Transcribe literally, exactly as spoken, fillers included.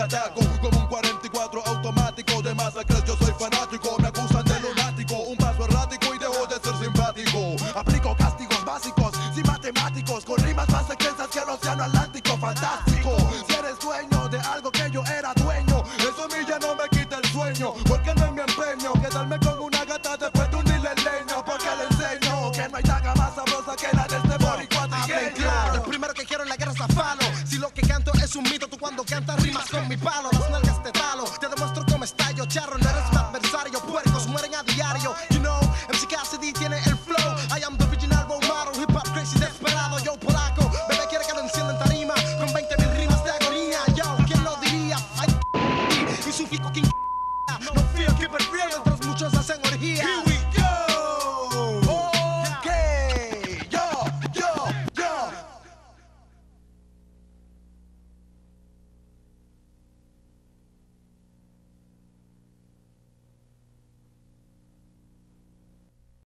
ataco como un cuarenta y cuatro automático. De masacres yo soy fanático, me acusan de lunático, un paso errático y dejo de ser simpático. Aplico castigos básicos, sin matemáticos, con rimas más extensas que el océano Atlántico. Fantástico, si eres dueño de algo que yo era dueño, eso a mí ya no me quita el sueño, porque no es mi empeño quedarme con